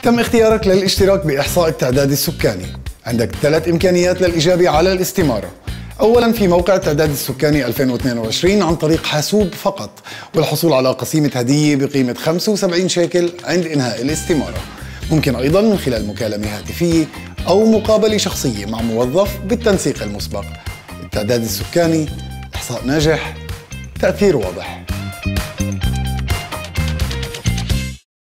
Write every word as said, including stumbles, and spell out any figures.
تم اختيارك للاشتراك بإحصاء التعداد السكاني. عندك ثلاث إمكانيات للإجابة على الاستمارة. أولاً في موقع التعداد السكاني ألفين واثنين وعشرين عن طريق حاسوب فقط، والحصول على قسيمة هدية بقيمة خمسة وسبعين شيكل عند إنهاء الاستمارة. ممكن أيضاً من خلال مكالمة هاتفية أو مقابلة شخصية مع موظف بالتنسيق المسبق. التعداد السكاني، إحصاء ناجح، تأثير واضح.